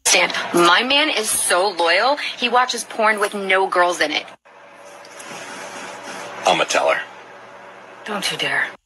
Stand. My man is so loyal, he watches porn with no girls in it. I'ma tell her. Don't you dare.